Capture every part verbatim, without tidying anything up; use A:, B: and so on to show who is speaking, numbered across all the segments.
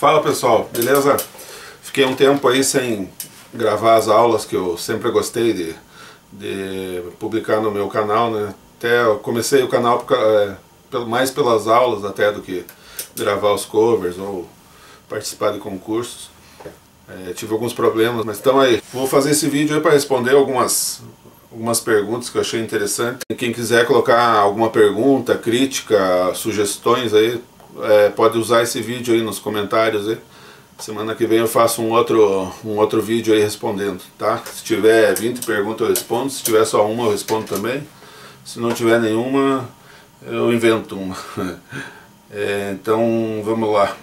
A: Fala pessoal, beleza? Fiquei um tempo aí sem gravar as aulas que eu sempre gostei de, de publicar no meu canal, né? Até eu comecei o canal é, mais pelas aulas até do que gravar os covers ou participar de concursos. É, tive alguns problemas, mas estamos aí. Vou fazer esse vídeo aí para responder algumas, algumas perguntas que eu achei interessante. Quem quiser colocar alguma pergunta, crítica, sugestões aí, é, pode usar esse vídeo aí nos comentários aí. Semana que vem eu faço um outro, um outro vídeo aí respondendo, tá? Se tiver vinte perguntas eu respondo, se tiver só uma eu respondo também. Se não tiver nenhuma, eu invento uma. É, então vamos lá.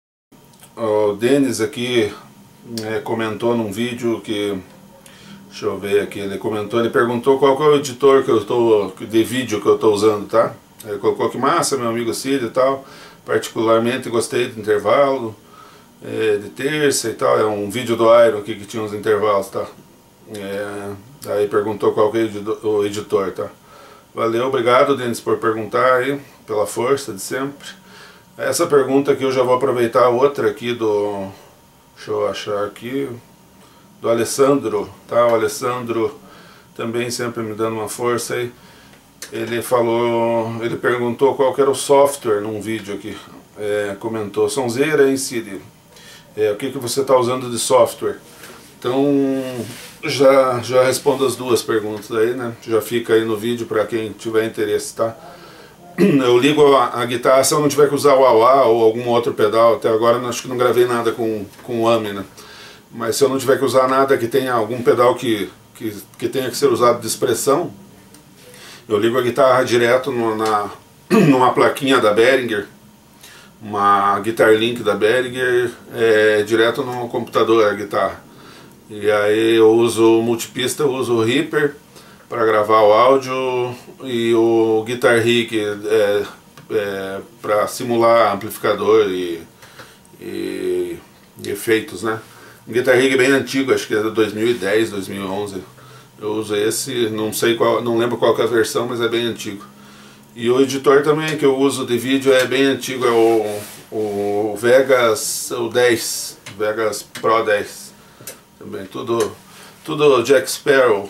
A: O Denis aqui é, comentou num vídeo que... Deixa eu ver aqui, ele comentou, ele perguntou qual que é o editor que eu tô, de vídeo que eu estou usando, tá? Ele colocou que massa, meu amigo Cílio e tal. Particularmente gostei do intervalo é, de terça e tal. É um vídeo do Iron aqui que tinha uns intervalos, tá? É, aí perguntou qual que é o editor, tá? Valeu, obrigado, Denis, por perguntar aí, pela força de sempre. Essa pergunta aqui eu já vou aproveitar outra aqui do... Deixa eu achar aqui... Do Alessandro, tá? O Alessandro também sempre me dando uma força aí. Ele falou... Ele perguntou qual que era o software num vídeo aqui. É, comentou, Sonzeira em Cílio. É, o que que você está usando de software? Então... Já, já respondo as duas perguntas aí, né? Já fica aí no vídeo para quem tiver interesse, tá? Eu ligo a, a guitarra se eu não tiver que usar o wah-wah ou algum outro pedal. Até agora eu acho que não gravei nada com, com o A M, né? Mas se eu não tiver que usar nada que tenha algum pedal que, que, que tenha que ser usado de expressão, eu ligo a guitarra direto no, na, numa plaquinha da Behringer, uma Guitar Link da Behringer, é, direto no computador a guitarra. E aí eu uso o multipista, eu uso o Reaper para gravar o áudio e o Guitar Rig é, é, para simular amplificador e, e, e efeitos, né? Um Guitar Rig bem antigo, acho que é de dois mil e dez, dois mil e onze. Eu uso esse, não sei qual, não lembro qual que é a versão, mas é bem antigo. E o editor também que eu uso de vídeo é bem antigo, é o, o Vegas o dez, Vegas Pro dez. Também tudo, tudo Jack Sparrow.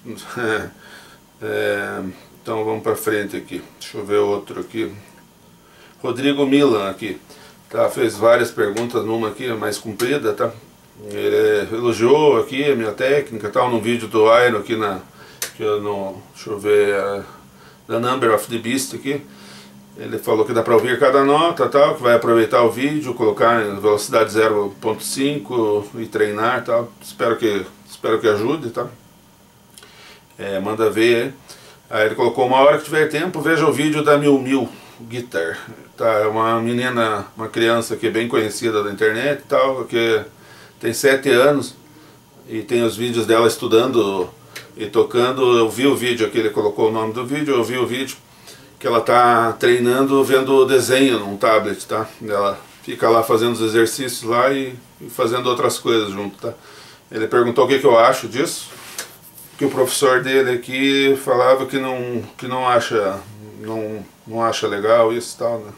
A: É, então vamos para frente aqui. Deixa eu ver outro aqui. Rodrigo Milan aqui. Tá, fez várias perguntas, numa aqui mais comprida, tá? Ele elogiou aqui a minha técnica, tal, no vídeo do Iron aqui na, que eu no, deixa eu ver, uh, The Number of the Beast aqui. Ele falou que dá para ouvir cada nota, tal, que vai aproveitar o vídeo, colocar em velocidade zero ponto cinco e treinar, tal. Espero que, espero que ajude, tá? É, manda ver. Aí ele colocou, uma hora que tiver tempo, veja o vídeo da Mil Mil Guitar. Tá, é uma menina, uma criança que é bem conhecida da internet, tal, que tem sete anos e tem os vídeos dela estudando e tocando. Eu vi o vídeo aqui, ele colocou o nome do vídeo, eu vi o vídeo que ela tá treinando vendo o desenho num tablet, tá? Ela fica lá fazendo os exercícios lá e, e fazendo outras coisas junto, tá? Ele perguntou o que que eu acho disso, que o professor dele aqui falava que não, que não acha, não, não acha legal isso e tal, né?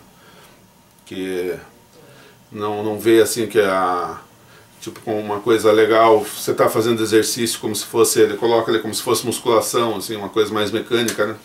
A: Que não, não vê assim que a... Tipo, com uma coisa legal, você tá fazendo exercício como se fosse, ele coloca ele como se fosse musculação, assim, uma coisa mais mecânica, né?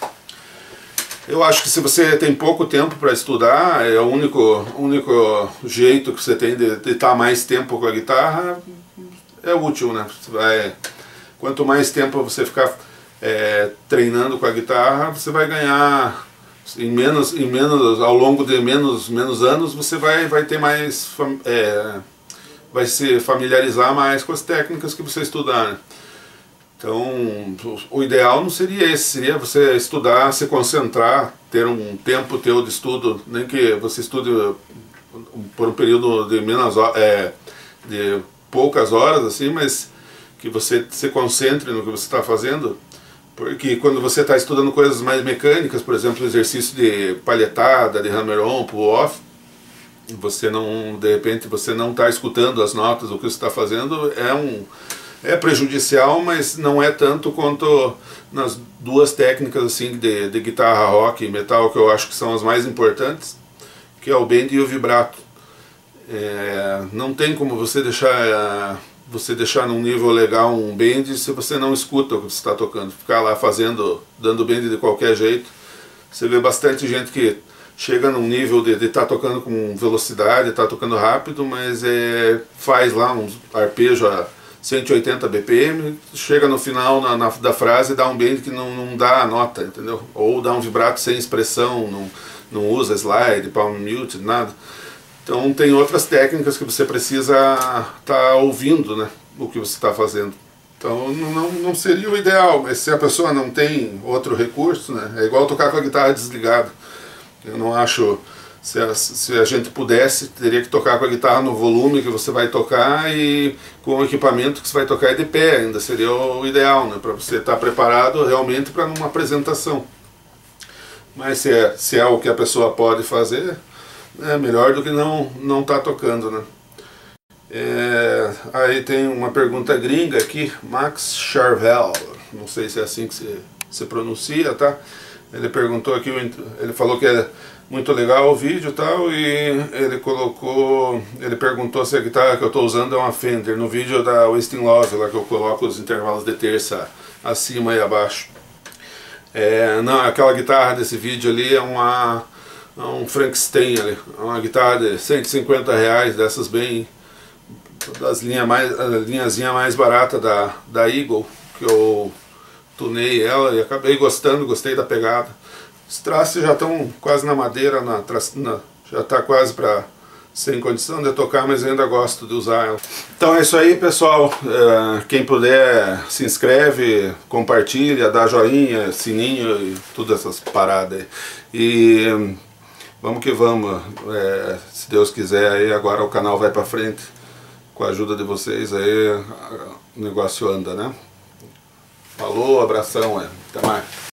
A: Eu acho que se você tem pouco tempo para estudar, é o único, único jeito que você tem de estar mais tempo com a guitarra, é útil, né? Você vai, quanto mais tempo você ficar é, treinando com a guitarra, você vai ganhar, em menos, em menos, ao longo de menos, menos anos, você vai, vai ter mais, é, vai se familiarizar mais com as técnicas que você estudar, né? Então, o ideal não seria esse, seria você estudar, se concentrar, ter um tempo teu de estudo, nem que você estude por um período de, menos, é, de poucas horas, assim, mas que você se concentre no que você está fazendo, porque quando você está estudando coisas mais mecânicas, por exemplo, exercício de palhetada, de hammer-on, pull-off, você não, de repente, você não está escutando as notas, o que você está fazendo é um... É prejudicial, mas não é tanto quanto nas duas técnicas assim de, de guitarra rock e metal, que eu acho que são as mais importantes, que é o bend e o vibrato. É, não tem como você deixar você deixar num nível legal um bend se você não escuta o que você está tocando. Ficar lá fazendo, dando bend de qualquer jeito. Você vê bastante gente que chega num nível de estar tá tocando com velocidade, está tocando rápido, mas é, faz lá um arpejo a cento e oitenta B P M, chega no final na, na, da frase e dá um bend que não, não dá a nota, entendeu? Ou dá um vibrato sem expressão, não, não usa slide, palm mute, nada. Então tem outras técnicas que você precisa estar tá ouvindo, né, o que você está fazendo. Então não, não seria o ideal, mas se a pessoa não tem outro recurso, né, é igual tocar com a guitarra desligada. Eu não acho, se a, se a gente pudesse, teria que tocar com a guitarra no volume que você vai tocar e com o equipamento que você vai tocar de pé, ainda seria o ideal, né, para você estar preparado realmente para uma apresentação. Mas se é, se é o que a pessoa pode fazer, é melhor do que não não estar tá tocando, né. É, aí tem uma pergunta gringa aqui, Max Charvel, não sei se é assim que se, se pronuncia, tá? Ele perguntou aqui, ele falou que é muito legal o vídeo e tal, e ele colocou, ele perguntou se a guitarra que eu estou usando é uma Fender, no vídeo da Wasting Love, lá que eu coloco os intervalos de terça acima e abaixo. É, não, aquela guitarra desse vídeo ali é uma, é um Frankenstein ali, é uma guitarra de cento e cinquenta reais, dessas bem, das linhas mais, a linhazinha mais barata da, da Eagle, que eu tunei ela e acabei gostando, gostei da pegada. Os trastes já estão quase na madeira, na, na, já está quase para sem condição de tocar, mas eu ainda gosto de usar ela. Então é isso aí, pessoal. É, quem puder se inscreve, compartilha, dá joinha, sininho e todas essas paradas aí. E vamos que vamos. É, se Deus quiser, aí agora o canal vai para frente. Com a ajuda de vocês aí o negócio anda, né? Falou, abração, é. Até mais.